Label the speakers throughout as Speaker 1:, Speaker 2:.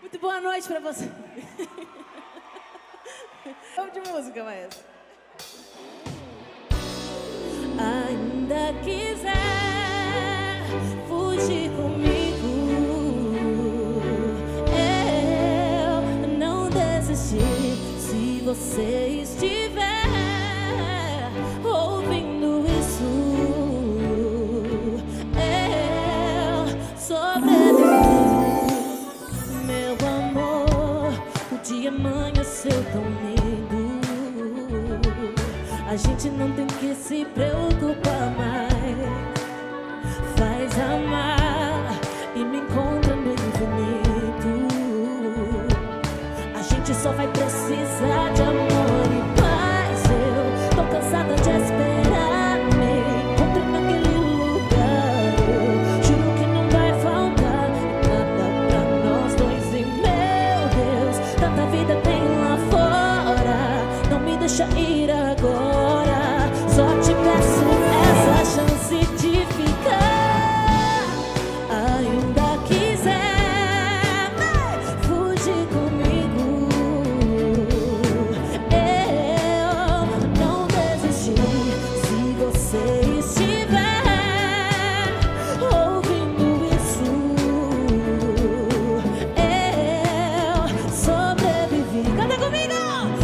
Speaker 1: Muito boa noite pra você. Vamos de música, maestro. Ainda quiser fugir comigo, eu não desisti. Se você estiver ouvindo isso, eu sobrevivi. Meu amor, o dia amanheceu tão lindo. A gente não tem que se preocupar mais. Faz amar e me encontra no infinito. A gente só vai precisar de amor e paz. Eu tô cansada de esperar. Me encontre naquele lugar. Eu juro que não vai faltar nada pra nós dois. E meu Deus, tanta vida tem lá fora. Não me deixa ir agora. Só te peço essa chance de ficar. Ainda quiser fugir comigo, eu não desisti. Se você estiver ouvindo isso, eu sobrevivi. Canta comigo!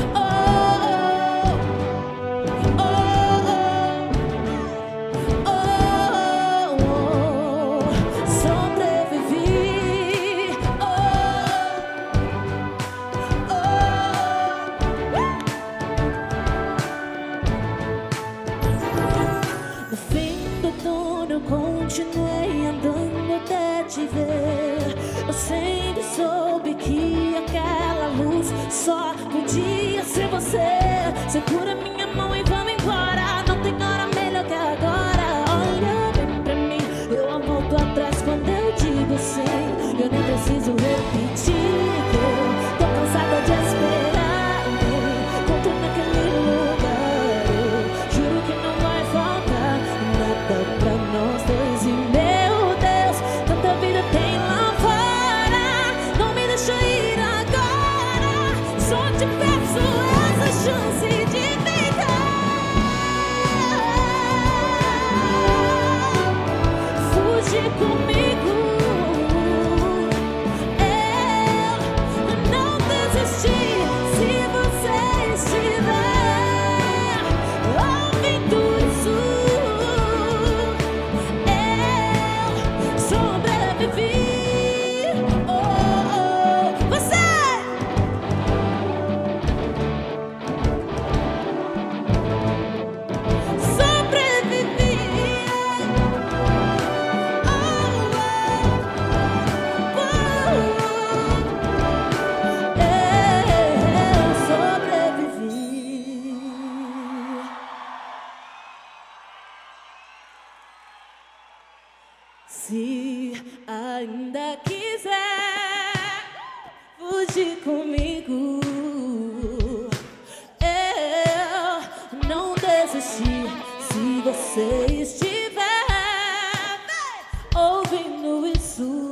Speaker 1: Continuei andando até te ver. Eu sempre soube que aquela luz só podia ser você. Segura minha mão e vamos embora. Não tem hora melhor que agora. Olha bem pra mim, eu não volto atrás quando eu digo sim. Eu nem preciso repetir que eu tô cansada de esperar. Me encontro naquele lugar. Eu juro que não vai faltar nada pra nós dois. E meu Deus, tanta vida tem lá fora. Não me deixa ir agora. Só te peço essa chance de ficar. Fugir comigo, eu não desisti. Se você estiver ouvindo isso, sobrevivi. Você sobrevivi. Eu sobrevivi. Se ainda quiser fugir comigo, eu não desisti. Se você estiver ouvindo isso,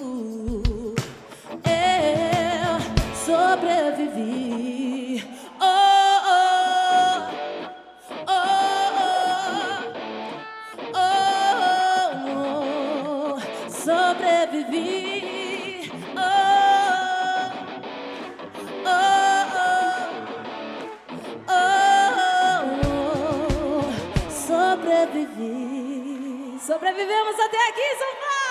Speaker 1: eu sobrevivi. Sobrevivi. Sobrevivi. Sobrevivemos até aqui, São Paulo!